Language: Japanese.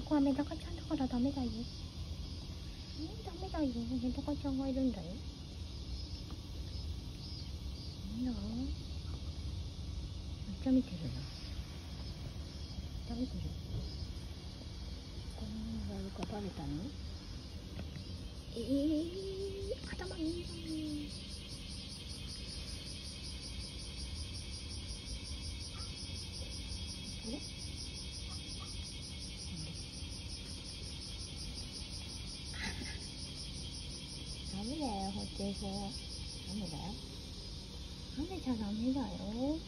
こはメダカちゃんだからダメだよ。ダメだよ。メダカちゃんがいるんだよ。めっちゃ見てるな。めっちゃ見てる。こんなのやるかバレたの？頭いいの。あれ？ダメだよ、ホテイソン。ダメだよ。ダメじゃダメだよ。